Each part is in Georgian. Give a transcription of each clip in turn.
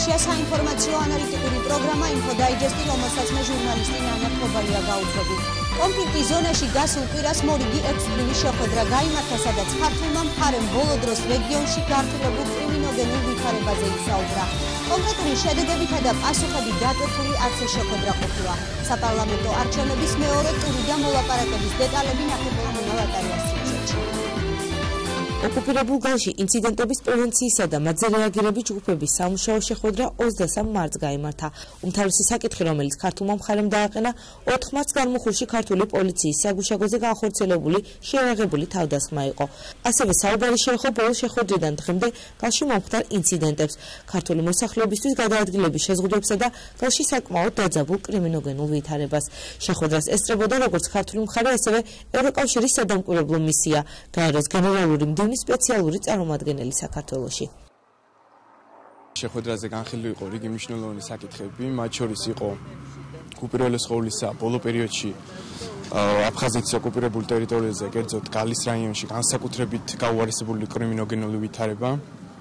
ეფირშია საინფორმაციო ანალიტიკური პროგრამა ინფო-დაიჯესტი, რომელსაც მე ჟურნალისტი ნანა ხობალია გავუძღები. კონფლიქტის ზონაში გასულ კვირას მორიგი 6 შეხვედრა გაიმართა, სადაც ქართულმა მხარემ ბოლო დროს რეგიონში გართულებულ კრიმინოგენულ ვითარებაზე ისაუბრა. კონკრეტული შედეგებითა და პასუხები დატვირთული არც შეხვედრა ყოფილა. საპარლამენტო არჩევნების მეორე ტური და მოლაპარაკების დეტალები ნახებოდა მონალატარიას სიუჟეტში. ოკუპირებულ განში ინციდენტების პრევენციისა და მათზე რეაგირების ჯგუფების სამუშაო შეხვედრა 23 მარტს გაიმართა. უმთავრესი საკითხი, რომელიც ქართულმა მხარემ დააყენა, 4 მარტს განმუხურში ქართული პოლიციის საგუშაგოზე განხორციელებული შეიარაღებული თავდასხმა იყო. ასევე საუბარი შეეხო ბოლო შეხვედრიდან დღემდე განში მომხდარ ინციდენტებს, ქართული მოსახლეობისთვის გადაადგილების შეზღუდვებსა და განში საკმაოდ დაძაბულ კრიმინოგენულ ვითარებას. შეხვედრას ესწრებოდა როგორც ქართული მხარე, ასევე ევროკავშირის სადამკვირვებლო მისია, გაეროს გენერალური სპეციალური წარმომადგენელი საქართველოში. შეხვედრაზე განხილული იყო რიგი მნიშვნელოვანი საკითხები, მათ შორის იყო უპირველეს ყოვლისა ბოლო პერიოდში აფხაზეთის ოკუპირებულ ტერიტორიაზე, კერძოდ გალის რაიონში განსაკუთრებით გაუარესებული კრიმინოგენული ვითარება.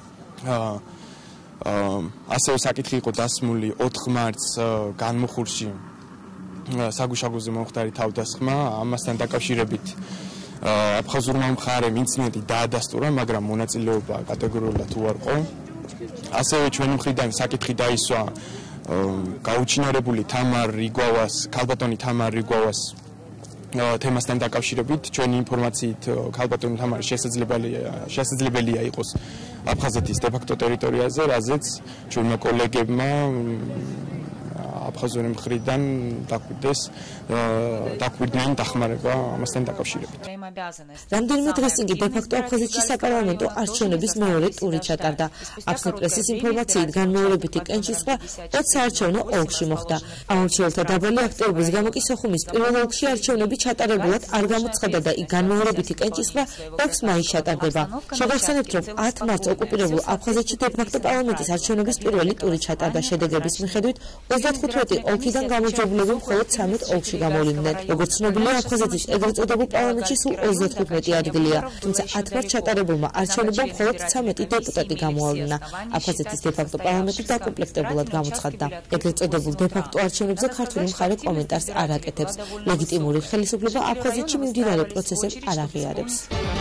ასევე საკითხი იყო დასმული 4 მარტს განმუხურში საგუშაგოზე მომხდარი თავდასხმა, ამასთან დაკავშირებით აფხაზურმა მხარემ ინციდენტი დაადასტურა, მაგრამ მონაწილეობა კატეგორიულად უარყო. ასევე ჩვენი მხრიდან საკითხი დაისვა გაუჩინარებული ქალბატონი თამარ რიგვავას თემასთან დაკავშირებით. ჩვენი ინფორმაციით ქალბატონი თამარი შესაძლებელია იყოს აფხაზეთის დე-ფაქტო ტერიტორიაზე, რაზეც ჩვენმა კოლეგებმა აფხაზური მხრიდან დაგვიდნენ დახმარება ამასთან დაკავშირებით. რამდენიმე დღეს წინ დე-ფაქტო აფხაზეთში საპარლამენტო არჩევნების მეორე ტური ჩატარდა. აფსნ პრესის ინფორმაციით განმეორებითი კენჭისყრა 20 საარჩევნო ოლქში მოხდა. ამომრჩეველთა დაბალი აქტივობის გამო კი სოხუმის პირველ ოლქში არჩევნები ჩატარებულად არ გამოცხადდა და იქ განმეორებითი კენჭისყრა 6 მაისს ჩატარდება. შევახსენებთ, რომ 10 მარტს ოკუპირებულ აფხაზეთში დე-ფაქტო პარლამენტის არჩევნების პირველი ტური ჩატარდა. შედეგების მიხედვით 35 ოლქიდან გამარჯვებულები მხოლოდ 13 ოლქში გამოვლინდნენ. როგორც ცნობილია, აფხაზეთის ეგრეთ წოდებულ პარლამენტში სულ 35 ადგილია, თუმცა 10 მარტს ჩატარებულმა არჩევნებმა მხოლოდ 13 დეპუტატი გამოავლინა. აფხაზეთის დე-ფაქტო პარლამენტი დაკომპლექტებულად გამოცხადდა. ეგრეთ წოდებულ დე-ფაქტო არჩევნებზე ქართული მხარე კომენტარს არ აკეთებს. ლეგიტიმური ხელისუფლება აფხაზეთში მიმდინარე პროცესებს არ აღიარებს.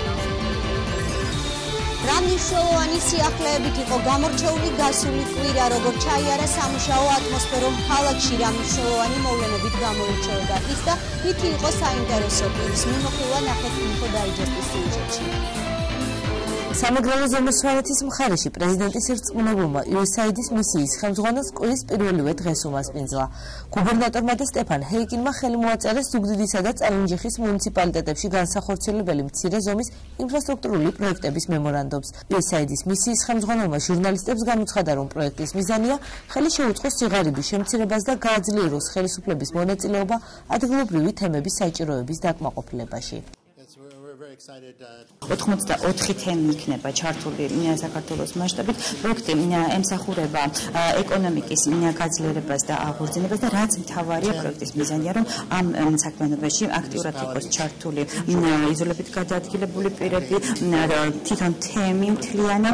რა მნიშვნელოვანი სიახლეებით იყო გამორჩეული გასული კვირა, როგორც ჩაიარა სამუშაო ატმოსფერო ქალაქში, რა მნიშვნელოვანი მოვლენებით გამოირჩეოდა ის და ვითი იყო საინტერესო პირის მიმოხილვა ნახეთ ინფო-დაიჯესტის სიუჟეტში. სამეგრელო ზემოსვანეთის მხარეში პრეზიდენტის რწმუნებულმა USAID-ის მისიის ხელმძღვანელს კვირის პირველივე დღეს უმასპინძლა. გუბერნატორმა და სტეფან ჰეიკინმა ხელი მოაწერეს ზუგდიდისა და წალენჯიხის მუნიციპალიტეტებში განსახორციელებელი მცირე ზომის ინფრასტრუქტურული პროექტების მემორანდუმს. USAID-ის მისიის ხელმძღვანელმა ჟურნალისტებს გამოცხადა, რომ პროექტის მიზანია ხელი შეუწყოს სიღარიბის შემცირებას და გააძლიეროს ხელისუფლების მონაწილეობა ადგილობრივი თემების საჭიროების დაკმაყოფილებაში. 84 თემი იქნება ჩართული საქართველოს მასშტაბით. პროექტი ემსახურება ეკონომიკის გაძლიერებას და აღორძინებას და რაც მთავარია პროექტის მიზანია, რომ ამ საქმიანობაში აქტიურად იყოს ჩართული იზოლებით გადაადგილებული პირები, თვითონ თემი მთლიანად.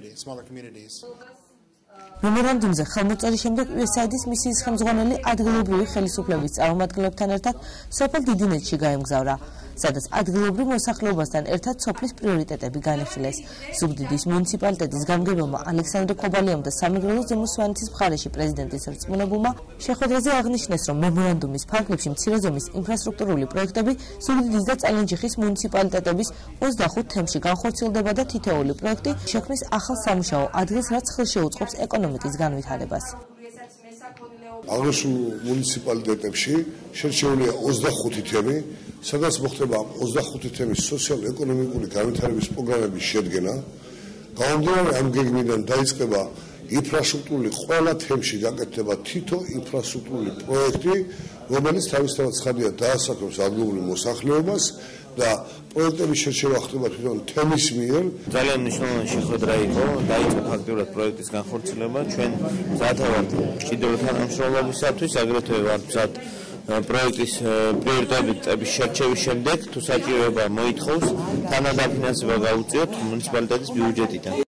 მემორანდუმზე ხელმოწერის შემდეგ USAID-ის მისიის ხელმძღვანელი ადგილობრივი ხელისუფლების წარმომადგენლებთან ერთად სოფელ დიდინეთში გაემგზავრა, სადაც ადგილობრივ მოსახლეობასთან ერთად სოფლის პრიორიტეტები განიხილეს. ზუგდიდის მუნიციპალიტეტის გამგებელმა ალექსანდრე ქობალიამ და სამეგრელო ზემოსვანეთის მხარეში პრეზიდენტის რწმუნებულმა შეხვედრაზე აღნიშნეს, რომ მემორანდუმის ფარგლებში მცირე ზომის ინფრასტრუქტურული პროექტები ზუგდიდის და წალენჯიხის მუნიციპალიტეტების 25 თემში განხორციელდება და თითოეული პროექტი შექმნის ახალ სამუშაო ადგილს, რაც ხელშეუწყობს ეკონომიკის განვითარებას. აღნიშნულ მუნიციპალიტეტებში შერჩეულია 25 თემი, სადაც მოხდება 25 თემის სოციალ-ეკონომიკური განვითარების პროგრამების შედგენა. გამომდინარე ამ გეგმიდან დაიწყება ინფრასტრუქტურული ყველა თემში გაკეთდება თითო ინფრასტრუქტურული პროექტი, რომელიც თავისთავად ცხადია დაასახელოს ადგილობრივ მოსახლეობას და პროექტების შერჩევა ხდება თვითონ თემის მიერ. ძალიან მნიშვნელოვანი შეხვედრა იყო, დაიწყო ფაქტიურად პროექტის განხორციელება. ჩვენ მზადავართ მჭიდრო თანამშრომლობისათვის, აგრეთვე ვართ მზად პროექტის პრიორიტეტების შერჩევის შემდეგ, თუ საჭიროება მოითხოვს, თანადაფინანსება გაუწიოთ მუნიციპალიტეტის ბიუჯეტიდან.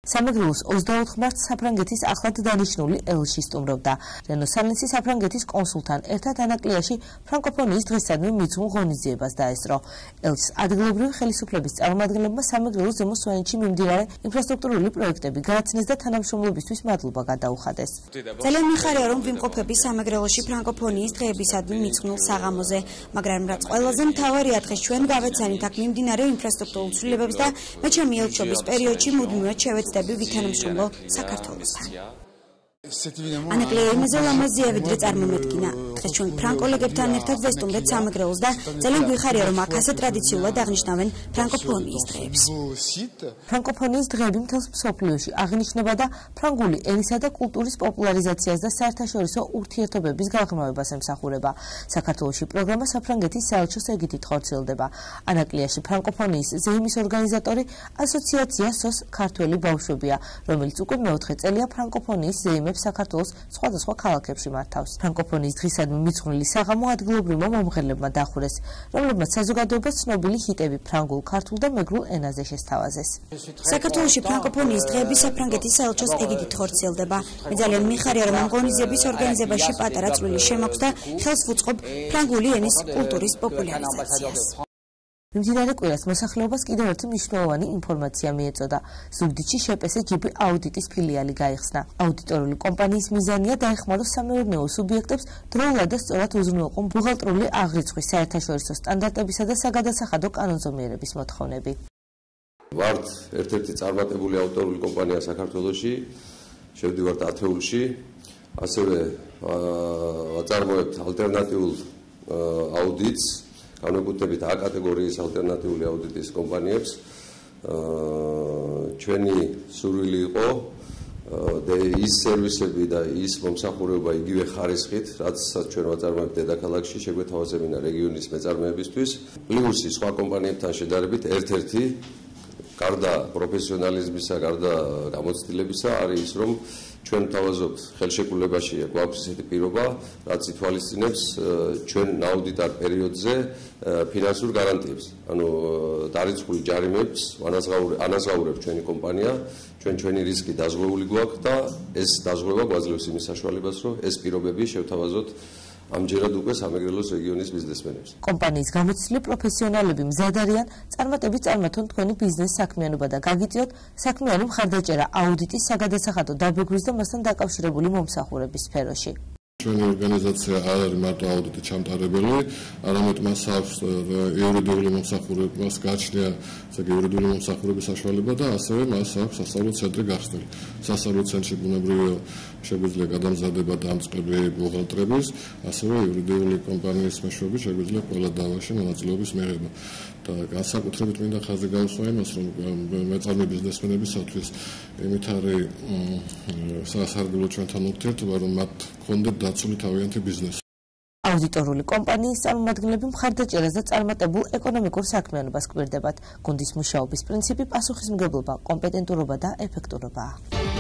სამეგრელოს 24 მარტს საფრანგეთის ახლად დანიშნული ელში სტუმრობდა. რენო სალენსი საფრანგეთის კონსულთან ერთად ანაკლიაში ფრანკოფონიის დღესადმი მიცემულ ღონისძიებას დაესწრო. ელშის ადგილობრივი ხელისუფლების წარმომადგენლებმა სამეგრელოს ზემო სვანეთში მიმდინარე ინფრასტრუქტურული პროექტები გააცნეს და თანამშრომლობისთვის მადლობა გადაუხადეს. ძალიან მიხარია, რომ ვიმყოფები სამეგრელოში ფრანკოფონიის დღეებისადმი მიძღვნილ საღამოზე, მაგრამ რაც ყველაზე მთავარია, დღეს ჩვენ გავეცანით აქ მიმდინარე ინფრასტრუქტურულ ცვლილებებს და მე ჩემი ელჩობის პერიოდში მუდმივად შევეცდები ვითანამშრომლო საქართველოსთან. ანაკლია იმაზე ლამაზია, ვიდრე წარმომედგინა. დღეს ჩვენ ფრანკოლეგებთან ერთად ვესტუმრეთ სამეგრელოს და ძალიან გვიხარია, რომ აქ ასე ტრადიციულად აღნიშნავენ ფრანკოფონიის დღეებს. ფრანკოფონიის დღეები მთელს მსოფლიოში აღინიშნება და ფრანგული ენისა და კულტურის პოპულარიზაციას და საერთაშორისო ურთიერთობების გაღრმავებას ემსახურება. საქართველოში პროგრამა საფრანგეთის საელჩოს ეგიდით ხორციელდება. ანაკლიაში ფრანკოფონიის ზეიმის ორგანიზატორი ასოციაცია სოს ქართველი ბავშვებია, რომელიც უკვე მეოთხე წელია ფრანკოფონიის ზეიმებს საქართველოს სხვადასხვა ქალაქებში მართავს. ფრანკოფონიის დღისადმი მიძღვნილი საღამო ადგილობრივმა მომღერლებმა დახურეს, რომლებმაც საზოგადოებას ცნობილი ჰიტები ფრანგულ, ქართულ და მეგრულ ენაზე შესთავაზეს. საქართველოში ფრანკოფონიის დღეები საფრანგეთის საელჩოს ეგიდით ხორციელდება. მე ძალიან მიხარია, რომ ამ ღონისძიების ორგანიზებაში პატარა წვლილი შემაქვს და ხელს ვუწყობ ფრანგული ენის კულტურის პოპულარიზაციას. მიმდინარე კვირას მოსახლეობას კიდევ ერთი მნიშვნელოვანი ინფორმაცია მიეწოდა. ზუგდიდში შეპესე ჯიბი აუდიტის ფილიალი გაიხსნა. აუდიტორული კომპანიის მიზანია დაეხმაროს სამეურნეო სუბიექტებს დროულად და სწორად უზრუნველყონ ბუღალტრული აღრიცხვის საერთაშორისო სტანდარტებისა და საგადასახადო კანონზომიერების მოთხოვნები. ვართ ერთ-ერთი წარმატებული აუდიტორული კომპანია საქართველოში, შევდივართ ათეულში, ასევე ვაწარმოებთ ალტერნატიულ აუდიტს, განვეკუთვნებით A კატეგორიის ალტერნატიული აუდიტის კომპანიებს. ჩვენი სურვილი იყო ის სერვისები და ის მომსახურება იგივე ხარისხით, რაც ჩვენ ვაწარმოებთ დედაქალაქში, შეგვეთავაზებინა რეგიონის მეწარმეებისთვის. პლუსი სხვა კომპანიებთან შედარებით ერთ-ერთი გარდა პროფესიონალიზმისა, გარდა გამოცდილებისა არის ის, რომ ჩვენ თავაზობთ ხელშეკრულებაში გვაქვს ესეთი პირობა, რაც ითვალისწინებს ჩვენ აუდიტარ პერიოდზე ფინანსურ გარანტიებს. ანუ დარიცხული ჯარიმებს ანაზღაურებს ჩვენი კომპანია, ჩვენი რისკი დაზღვეული გვაქვს და ეს დაზღვევა გვაძლევს იმის საშუალებას, რომ ეს პირობები შევთავაზოთ ამჯერად უკვე სამეგრელოს რეგიონის ბიზნესმენებს. კომპანიის გამოცდილი პროფესიონალები მზად არიან წარმატებით წარმართონ თქვენი ბიზნეს საქმიანობა და გაგიწიოთ საქმიანი მხარდაჭერა აუდიტის საგადასახადო დაბეგვრის და მასთან დაკავშირებული მომსახურების სფეროში. ჩვენი ორგანიზაცია არ არის მარტო აუდიტის ჩამტარებელი, არამედ მას აქვს იურიდიული მომსახურებას გააჩნია იურიდიული მომსახურების საშუალება და ასევე მას აქვს სასწავლო ცენტრი გახსნილი. სასწავლო ცენტრში ბუნებრივია შეგვიძლია გადამზადება დამწყები ბუღალტრების, ასევე იურიდიული კომპანიის მეშვეობით შეგვიძლია ყველა დავაში მონაწილეობის მიღება. და განსაკუთრებით მინდა ხაზი გაუსვა იმას, რომ მეწარმე ბიზნესმენებისათვის იმით არის სასარგებლო ჩვენთან ურთიერთობა, რომ მათ გქონდეთ დაცული თავიანთი ბიზნესი. აუდიტორული კომპანიის წარმომადგენლები მხარდაჭერას და წარმატებულ ეკონომიკურ საქმიანობას კვირდებათ. გუნდის მუშაობის პრინციპი პასუხისმგებლობა, კომპეტენტურობა და ეფექტურობაა.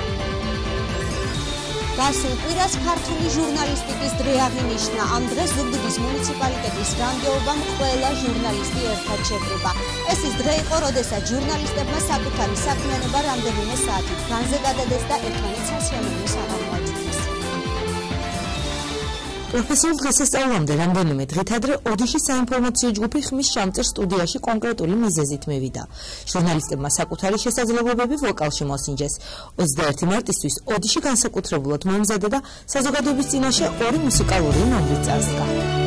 გასულ კვირას ქართული ჟურნალისტიკის დღე აღინიშნა. ამ დღეს ზუგდიდის მუნიციპალიტეტის გამგეობამ ყველა ჟურნალისტი ერთად შეკრიბა. ეს ის დღე იყო, როდესაც ჟურნალისტებმა საკუთარი საქმიანობა რამდენიმე საათით განზე გადადეს და ერთმანეთს სასიამოვნოს აღარ მოაჩვენეს. პროფესიულ დღესასწაულამდე რამდენიმე დღით ადრე ოდიშის საინფორმაციო ჯგუფი ხმის შამწერ სტუდიაში კონკრეტული მიზეზით მევიდა. ჟურნალისტებმა საკუთარი შესაძლებლობები ვოკალში მოსინჯეს. 21 მარტისთვის ოდიში განსაკუთრებულად მომზადდა და საზოგადოების წინაშე ორი მუსიკალური ნომრი წარსდგა.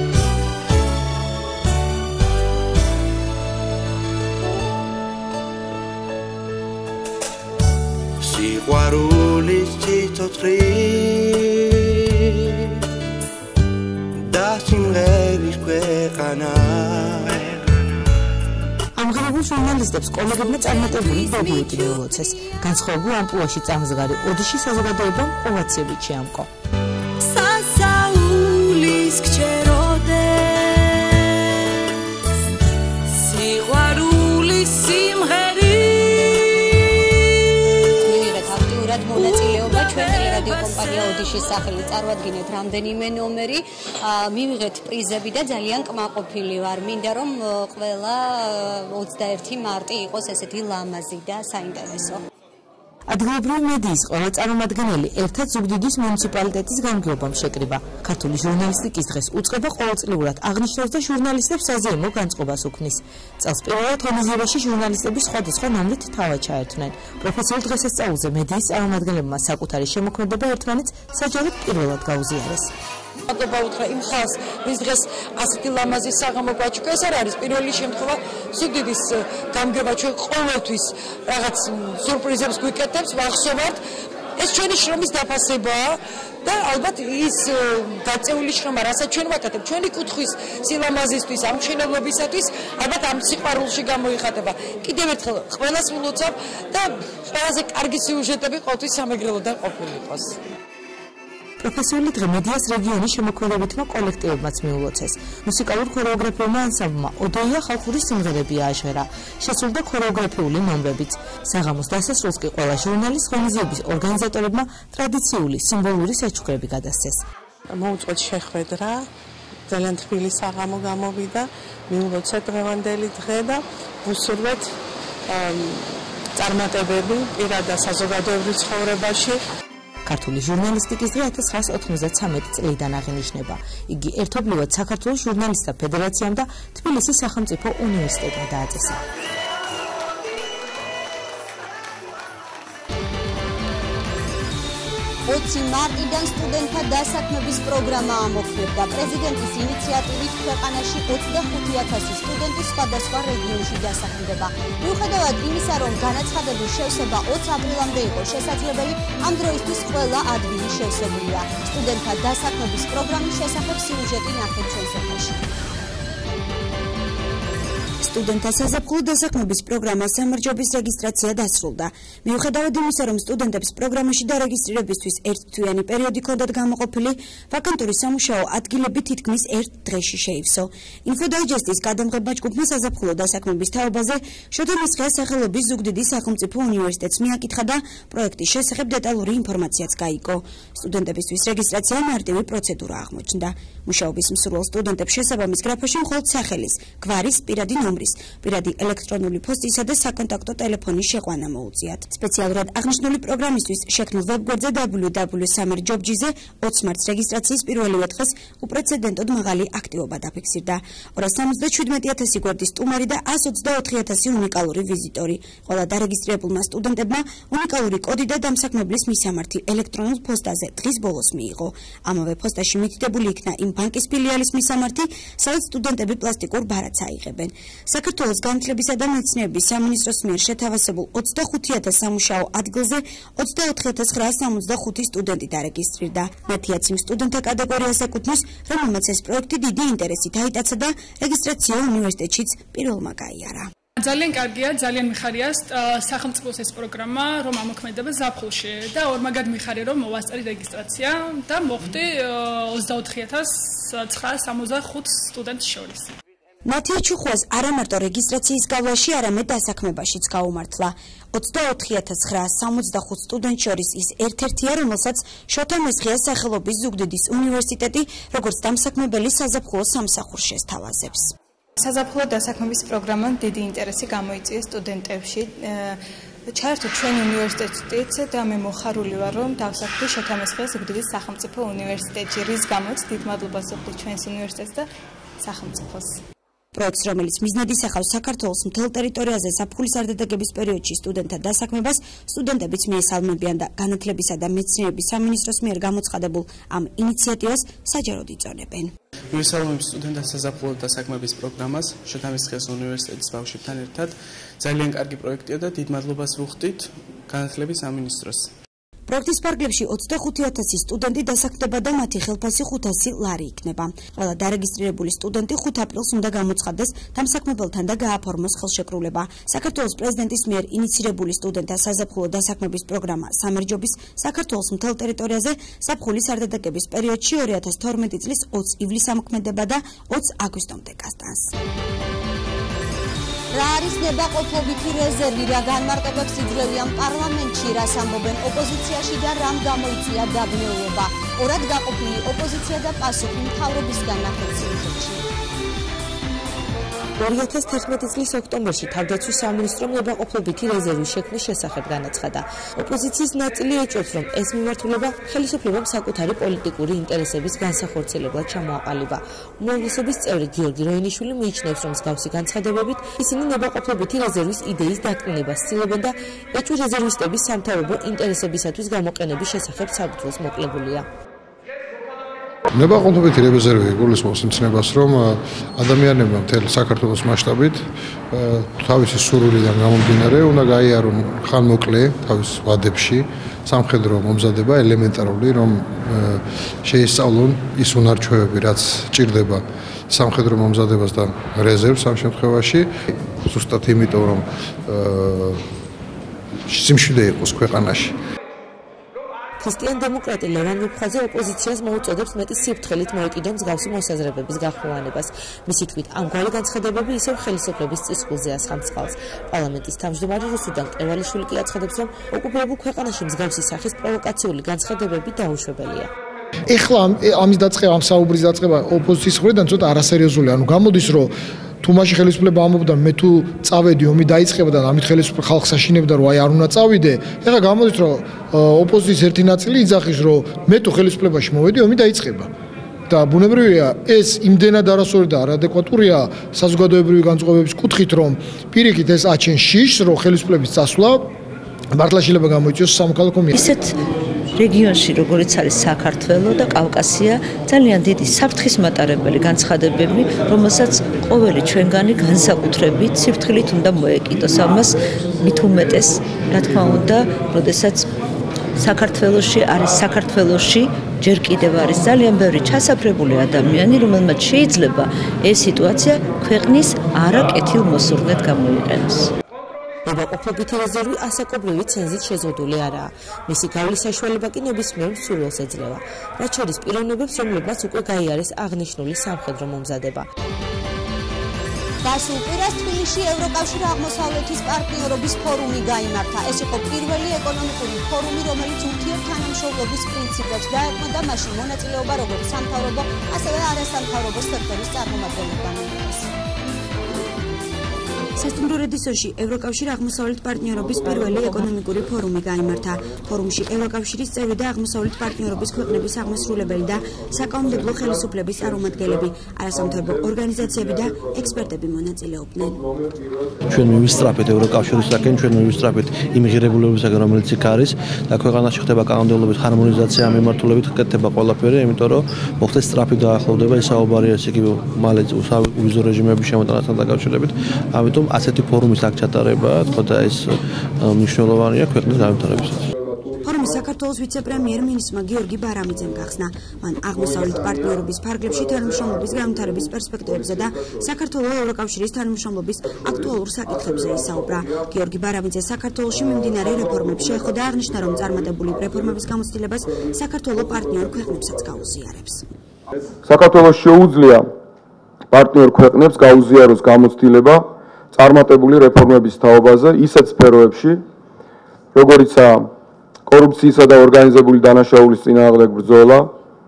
სიყვარულის ციცოცხლი სიმღერის ქვეყანა. ამღერებულ ჟურნალისტებს კოლეგებმა წარმატებული დებიუტი მიულოცეს. განსხვავებულ ამპლუაში წამსგარი ოდიში საზოგადოებამ ოვაციებით შეამკო. სასაულის გჩეროდეს სიყვარულის სიმღერი. მივიღეთ აქტიურად მონაწილეობა ჩვენ რადიო კომპანია ოდიშის სახელით წარვადგინეთ რამდენიმე ნომერი, მივიღეთ პრიზები და ძალიან კმაყოფილი ვარ. მინდა რომ ყველა 21 მარტი იყოს ესეთი ლამაზი და საინტერესო. ადგილობრივი მედიის ყველა წარმომადგენელი ერთად ზუგდიდის მუნიციპალიტეტის გამგეობამ შეკრიბა. ქართული ჟურნალისტიკის დღეს უწყება ყოველწლიურად აღნიშნავს და ჟურნალისტებს საზეიმო განწყობას უქმნის. წელს პირველად ღონისძიებაში ჟურნალისტები სხვადასხვა ნომრით თავად ჩაერთვნენ. პროფესიულ დღესასწაულზე მედიის წარმომადგენლებმა საკუთარი შემოქმედება ერთმანეთს საჯაროდ პირველად გაუზიარეს. მადლობა უთხრა იმ ხალხს, ვის დღეს ასეთი ლამაზი საღამო გვაჩვენე. ეს არ არის პირველი შემთხვევა. ზუგდიდის გამგეობა ჩვენ ყოველთვის რაღაც სურპრიზებს გვიკეთებს, ვახსოვართ. ეს ჩვენი შრომის დაფასებაა და ალბათ ის დაწეული შრომა, რასაც ჩვენ ვაკეთებთ, ჩვენი კუთხის სილამაზისთვის, ამ მშენებლობისათვის, ალბათ ამ სიყვარულში გამოიხატება. კიდევ ერთხელ ყველას ვილოცავ და ყველაზე კარგი სიუჟეტები ყოველთვის სამეგრელოდან ყოფილიყოს. პროფესიული დღე მედიას რეგიონის შემოქმედებითმა კოლექტივებმაც მიულოცეს. მუსიკალურ ქორეოგრაფიულმა ანსამბლმა ოდოია ხალხური სიმღერები ააჟღერა. შესრულდა ქორეოგრაფიული ნომრებიც. საღამოს დასასრულს კი ყველა ჟურნალის ღონისძიების ორგანიზატორებმა ტრადიციული სიმბოლური საჩუქრები გადასცეს. მოუწყვეთ შეხვედრა, ძალიან თბილი საღამო გამოვიდა, მიულოცეთ დღევანდელი დღე და ვუსურვეთ წარმატებები პირად და საზოგადოებრივ ცხოვრებაში. ქართული ჟურნალისტიკის დღე 1993 წლიდან აღინიშნება. იგი ერთობლივად საქართველოს ჟურნალისტთა ფედერაციამ და თბილისის სახელმწიფო უნივერსიტეტმა დააწესა. 20 მარტიდან სტუდენტთა დასაქმების პროგრამა ამოქმებდა. პრეზიდენტის ინიციატივით ქვეყანაში 25,000 სტუდენტი სხვადასხვა რეგიონში დასაქმდება. მიუხედავად იმისა, რომ განაცხადების შევსება 20 აპრილამდე იყო შესაძლებელი, ამ დროისთვის ყველა ადგილი შევსებულია. სტუდენტთა დასაქმების პროგრამის შესახებ სიუჟეტი ნახეთ ჩვენს ეთერში. სტუდენტთა საზაფხულო დასაქმების პროგრამა სამარჯვების რეგისტრაცია დასრულდა. მიუხედავად იმისა, რომ სტუდენტებს პროგრამაში დარეგისტრირებისთვის ერთთვიანი პერიოდი ჰქონდათ გამოყოფილი, ვაკანტური სამუშაო ადგილები თითქმის ერთ დღეში შეივსო. ინფო-დაიჯესტის გადამღება ჯგუფმა საზაფხულო დასაქმების თაობაზე შოთა მესხიას სახელობის ზუგდიდის სახელმწიფო უნივერსიტეტს მიაკითხა და პროექტის შესახებ დეტალური ინფორმაციაც გაიგო. სტუდენტებისთვის რეგისტრაცია მარტივი პროცედურა აღმოჩნდა. მუშაობის მსურველ სტუდენტებს შესაბამის გრაფაში მხოლოდ სახელის, გვარის, პირადი ნომრის, პირადი ელექტრონული პოსტისა და საკონტაქტო ტელეფონის შეყვანა მოუწიათ. სპეციალურად აღნიშნული პროგრამისთვის შექმნილ ვებგვერდზე www.summerjobs-ზე 20 მარტს რეგისტრაციის პირველივე დღეს უპრეცედენტოდ მაღალი აქტივობა დაფიქსირდა. 277,000 გვერდის სტუმარი და 124,000 უნიკალური ვიზიტორი. ყველა დარეგისტრირებულმა სტუდენტებმა უნიკალური კოდი და დამსაქმებლის მისამართი ელექტრონულ პოსტაზე დღის ბოლოს მიიღო. ამავე პოსტაში მითითებული იქნა იმ ბანკის ფილიალის მისამართი, სადაც სტუდენტები პლასტიკურ ბარათს აიღებენ. საქართველოს განათლებისა და მეცნიერების სამინისტროს მიერ შეთავაზებულ 25,000 სამუშაო ადგილზე 24,965 სტუდენტი დარეგისტრირდა. მათიაც იმ სტუდენტთა კატეგორიას ეკუთვნის, რომელმაც ეს პროექტი დიდი ინტერესით აიტაცა და რეგისტრაცია უნივერსიტეტშიც პირველმა გაიარა. ძალიან კარგია, ძალიან მიხარია სახელმწიფოს ეს პროგრამა, რომ ამოქმედება ზაფხულში და ორმაგად მიხარია, რომ მოვასწარი რეგისტრაცია და მოხდი 24,965 სტუდენტს შორის. მათია ჩუხვას არა მარტო რეგისტრაციის გავლაში, არამედ დასაქმებაშიც გაუმართლა. 24,965 სტუდენტ შორის ის ერთ-ერთია, რომელსაც შოთა მესხიას სახელობის ზუგდიდის უნივერსიტეტი როგორც დამსაქმებელი საზაფხულო სამსახურს შესთავაზებს. საზაფხულო დასაქმების პროგრამამ დიდი ინტერესი გამოიწვია სტუდენტებში. ჩაერთო ჩვენი უნივერსიტეტიც და მე მოხარული ვარ, რომ დავსაქმდი შოთა მესხიას ზუგდიდის სახელმწიფო უნივერსიტეტში, რის გამოც დიდ მადლობას ვუხდი ჩვენს უნივერსიტეტს და სახელმწიფოს. პროექტს, რომელიც მიზნად ისახავს საქართველოს მთელ ტერიტორიაზე ზაფხულის არდადეგების პერიოდში სტუდენტთა დასაქმებას, სტუდენტებიც მიესალმებიან და განათლებისა და მეცნიერების სამინისტროს მიერ გამოცხადებულ ამ ინიციატივას საჯაროდ იწონებენ. მივესალმებ სტუდენტთა საზაფხულო დასაქმების პროგრამას შოთა მესხიას უნივერსიტეტის ბავშვებთან ერთად. ძალიან კარგი პროექტია და დიდ მადლობას ვუხდით განათლების სამინისტროს. პროექტის ფარგლებში 25,000 სტუდენტი დასაქმდება და მათი ხელფასი 500 ლარი იქნება. ყველა დარეგისტრირებული სტუდენტი 5 აპრილს უნდა გამოცხადდეს დამსაქმებელთან და გააფორმოს ხელშეკრულება. საქართველოს პრეზიდენტის მიერ ინიცირებული სტუდენტთა საზაფხულო დასაქმების პროგრამა სამერჯობის საქართველოს მთელ ტერიტორიაზე ზაფხულის არდადეგების პერიოდში 2012 წლის 20 ივლისს ამოქმედება და 20 აგვისტომდე გასტანს. რა არის ნებაყოფობითი რეზერვი, რა განმარტებებს იძლევიან პარლამენტში, რას ამბობენ ოპოზიციაში და რამ გამოიწვია დაბნეულობა. ორად გაყოფილი ოპოზიცია და პასუხი მთავრობისგან ნახეთ სიუჟეტში. 2011 წლის ოქტომბერში თავდაცვის სამინისტრომ ნებაყოფლობითი რეზერვის შექმნის შესახებ განაცხადა. ოპოზიციის ნაწილი ეჭვობს, რომ ეს მიმართულება ხელისუფლებამ საკუთარი პოლიტიკური ინტერესების განსახორციელებლად ჩამოაყალიბა. უმრავლესობის წევრი გიორგი როინიშვილი მიიჩნევს, რომ მსგავსი განცხადებებით ისინი ნებაყოფლობითი რეზერვის იდეის დაკნინებას ცდილობენ და ეჭვი რეზერვისტების სამთავრობო ინტერესებისათვის გამოყენების შესახებ საფუძველს მოკლებულია. ნებაყოფლობითი რეზერვი გულისხმობს იმცნებას, რომ ადამიანებმა მთელ საქართველოს მასშტაბით თავისი სურვილიდან გამომდინარე უნდა გაიარონ ხანმოკლე თავის ვადებში სამხედრო მომზადება ელემენტარული, რომ შეისწავლონ ის უნარჩვევები, რაც ჭირდება სამხედრო მომზადებას და რეზერვს ამ შემთხვევაში, ზუსტად იმიტომ, რომ სიმშვიდე იყოს ქვეყანაში. ქრისტიან-დემოკრატი ლევან მიფხაზე ოპოზიციას მოუწოდებს მეტი სიფრთხილით მოეკიდონ მსგავსი მოსაზრებების გახმოვანებას. მისი თქმით, ამგვარი განცხადებები ისევ ხელისუფლების წისქვილზე ასხამს წყალს. პარლამენტის თავმჯდომარე რუსუდან კევალიშვილი კი აცხადებს, რომ ოკუპირებულ ქვეყანაში მსგავსი სახის პროვოკაციული განცხადებები დაუშვებელია. ეხლა ამის დაწყება, ამ საუბრის დაწყება ოპოზიციის მხრიდან ცოტა არასერიოზულია. ანუ გამოდის, რომ თუ მაშინ ხელისუფლება ამბობდა მე თუ წავედი ომი დაიწყება და ამით ხელისუფლება ხალხს აშინებდა რომ აი არ უნდა წავიდე, ეხლა გამოდის რომ ოპოზიციის ერთი ნაწილი იძახის რომ მე თუ ხელისუფლებაში მოვედი ომი დაიწყება. და ბუნებრივია ეს იმდენად არასწორი და არადეკვატურია საზოგადოებრივი განწყობების კუთხით, რომ პირიქით ეს აჩენს შიშს, რომ ხელისუფლების წასვლა მართლა შეიძლება გამოიწვიოს სამოქალაქო ისეთ რეგიონში, როგორიც არის საქართველო და კავკასია, ძალიან დიდი საფრთხის მატარებელი განცხადებები, რომელსაც ყოველი ჩვენგანი განსაკუთრებით სიფრთხილით უნდა მოეკიდოს. ამას მით უმეტეს, რა თქმა უნდა, როდესაც საქართველოში ჯერ კიდევ არის ძალიან ბევრი ჩასაფრებული ადამიანი, რომელმაც შეიძლება ეს სიტუაცია ქვეყნის არაკეთილ მოსურნედ გამოიყენოს. ნებაყოფლობითი რეზერვი ასაკობრივი ცენზით შეზღუდული არაა. მისი გავლის საშუალება კი ნებისმიერ მსურველს ეძლევა, რაც შორის პიროვნებებს, რომლებმაც უკვე გაიარეს აღნიშნული სამხედრო მომზადება. გასულ კვირას თბილისში ევროკავშირი აღმოსავლეთის პარტნიორობის ფორუმი გაიმართა. ეს იყო პირველი ეკონომიკური ფორუმი, რომელიც ურთიერთთანამშრომლობის პრინციპებს დაეყრდნობა, მაშინ მონაწილეობა როგორც სამთავრობო, ასევე არასამთავრობო სექტორის წარმომადგენლებმა მიიღეს. სასტუმრო რედისოში ევროკავშირი აღმოსავლეთ პარტნიორობის პირველი ეკონომიკური ფორუმი გაიმართა. ფორუმში ევროკავშირის წევრი და აღმოსავლეთ პარტნიორობის ქვეყნების აღმასრულებელი და საკანონმდებლო ხელისუფლების წარმომადგენლები, არასამთავრობო ორგანიზაციები და ექსპერტები მონაწილეობდნენ. ჩვენ მივისწრაფეთ ევროკავშირისაკენ, ჩვენ მივისწრაფეთ იმ ღირებულებებისაკენ, რომელიც იქ არის და ქვეყანაში ხდება კანონმდებლობის ჰარმონიზაცია ამ მიმართულებით ხდება ყველაფერი, იმიტომ რომ მოხდეს სწრაფი დაახლოვდება ეს საუბარია ესე იგი მალე ვიზო რეჟიმების შემოტანასთან დაკავშირებით. ამიტომ ასეთი ფორუმის აქ ჩატარება, თქო და ეს მნიშვნელოვანია ქვეყნის განვითარებისათვის. ფორუმი საქართველოს ვიცე-პრემიერ-მინისტრმა გიორგი ბარამიძემ გახსნა. მან აღმოსავლეთ პარტნიორობის ფარგლებში თანამშრომლობის განვითარების პერსპექტივებზე და საქართველოს-ევროკავშირის თანამშრომლობის აქტუალურ საკითხებზე ისაუბრა. გიორგი ბარამიძე საქართველოში მიმდინარე რეფორმებს შეეხო და აღნიშნა, რომ წარმატებული რეფორმების გამოცდილებას საქართველოს პარტნიორ ქვეყნებსაც გაუზიარებს. საქართველოს შეუძლია პარტნიორ ქვეყნებს გაუზიაროს გამოცდილება წარმატებული რეფორმების თაობაზე ისეთ სფეროებში, როგორიცაა კორუფციისა და ორგანიზებული დანაშაულის წინააღმდეგ ბრძოლა,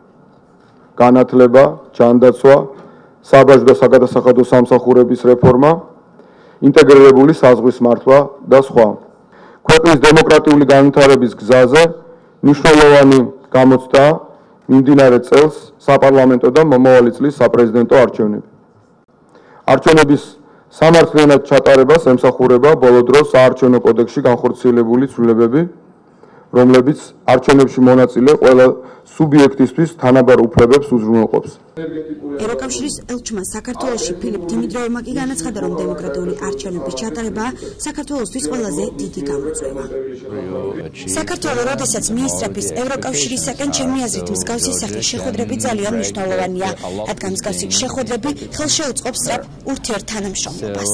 განათლება, ჯანდაცვა, საბაჟო და საგადასახადო სამსახურების რეფორმა, ინტეგრირებული საზღვის მართვა და სხვა. ქვეყნის დემოკრატიული განვითარების გზაზე მნიშვნელოვანი გამოცდა მიმდინარე წელს საპარლამენტო და მომავალი წლის საპრეზიდენტო არჩევნები. არჩევნების სამართლიანად ჩატარებას ემსახურება ბოლო დროს საარჩევნო კოდექსში განხორციელებული ცვლილებები, რომლებიც არჩევნებში მონაწილე ყველა სუბიექტისთვის თანაბარ უფლებებს უზრუნველყოფს. ევროკავშირის ელჩმა საქართველოში ფილიპ დიმიტროვმა კი განაცხადა, რომ დემოკრატიული არჩევნების ჩატარება საქართველოსთვის ყველაზე დიდი გამოწვევა. საქართველოს როდესაც მიისწრაფის ევროკავშირისაკენ ჩემი აზრით მსგავსი სახის შეხვედრები ძალიან მნიშვნელოვანია, რადგან მსგავსი შეხვედრები ხელშეუწყობს სწრაფ ურთიერთთანამშრომლობას.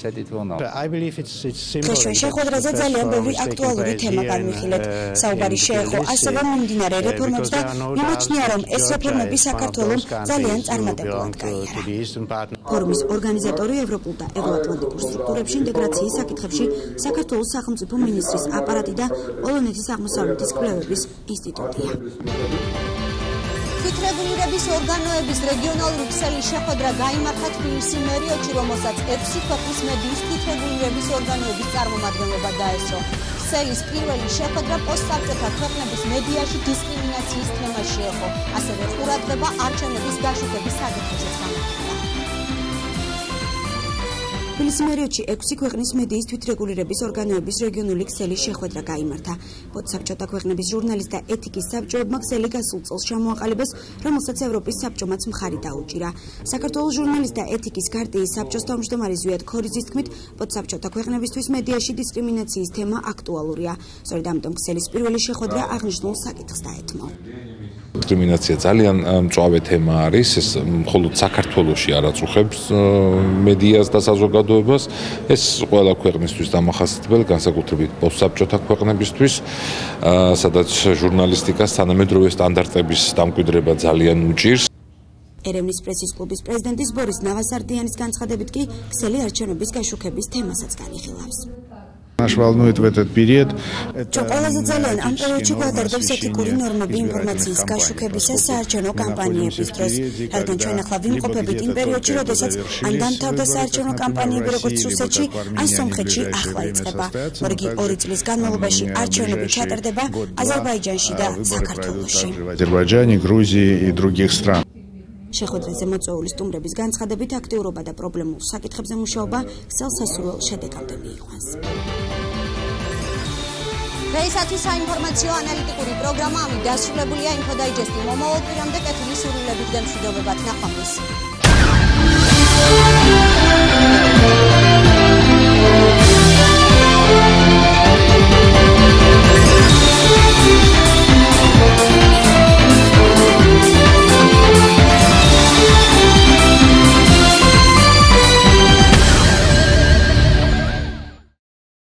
ჩვენ შეხვედრაზე ძალიან ბევრი აქტუალური თემა განვიხილეთ. საუბარი შეეხო ასევე მიმდინარე რეფორმებს და მიმაჩნია, რომ ეს რეფორმები საქართველოს ძალიან წარმატებულად გაიარა. ფორუმის ორგანიზატორი ევროპულ და ევროატლანტიკურ სტრუქტურებში ინტეგრაციის საკითხებში საქართველოს სახელმწიფო მინისტრის აპარატი და პოლონეთის აღმოსავლეთის კვლევების ინსტიტუტია. თვითრეგულირების ორგანოების რეგიონალური ქსელის შეხვედრა გაიმართა თბილისის მერიოში, რომელსაც 6 ქვეყნის მედიის თვითრეგულირების ორგანოების წარმომადგენლობა დაესწრო. ქსელის პირველი შეხვედრა პოსტსაბჭოთა ქვეყნების მედიაში დისკრიმინაციის თემაში იყო. ასევე ყურადღება არჩევნების გაშუქების საკითხებზეც გამართულა. თბილისის მერიოში 6 ქვეყნის მედიის თვითრეგულირების ორგანოების რეგიონული ქსელის შეხვედრა გაიმართა. პოსტსაბჭოთა ქვეყნების ჟურნალისტთა ეთიკის საბჭოებმა ქსელი გასულ წელს ჩამოაყალიბეს, რომელსაც ევროპის საბჭომაც მხარი დაუჭირა. საქართველოს ჟურნალისტთა ეთიკის გარტიის საბჭოს თავმჯდომარე ზვიად ქორიძის თქმით, პოსტსაბჭოთა ქვეყნებისთვის მედიაში დისკრიმინაციის თემა აქტუალურია. სწორედ ამიტომ ქსელის პირველი შეხვედრა აღნიშნულ საკითხს დაეთმო. დისკრიმინაცია ძალიან მწვავე თემა არის, ეს მხოლოდ საქართველოში არ აწუხებს მედიას და საზოგადოებას, ეს ყველა ქვეყნისთვის დამახასიათებელი, განსაკუთრებით პოსტსაბჭოთა ქვეყნებისთვის, სადაც ჟურნალისტიკას თანამედროვე სტანდარტების დამკვიდრება ძალიან უჭირს. ერევნის პრესის კლუბის პრეზიდენტის ბორის ნავასარდიანის განცხადებით კი ქსელი არჩევნების გაშუქების თემასაც განიხილავს. Наш волнует в этот период. Ჩვენ ყველაზე ძალიან ამ პერიოდში გვადარდებს ეთიკური ნორმები ინფორმაციის გაშუქებისა საარჩევნო კამპანიების დროს, რადგან ჩვენ ახლა ვიმყოფებით იმ პერიოდში, როდესაც ან დამთავრდა საარჩევნო კამპანიები როგორც რუსეთში, ან სომხეთში ახლა იწყება. მორიგი 2 წლის განმავლობაში არჩევნები ჩატარდება აზერბაიჯანში და საქართველოში. В Азербайджане, Грузии и других стран. შეხვედრაზე მოწვეული სტუმრების განცხადებით აქტიურობა და პრობლემულ საკითხებზე მუშაობა ქსელს სასურველ შედეგამდე მიიყვანს. დღეისათვის საინფორმაციო ანალიტიკური პროგრამა ამით დასრულებულია. ინფო-დაიჯესტი მომავალ კვირამდე კეთილი სურვილებით და მშვიდობებად ნახვამდის.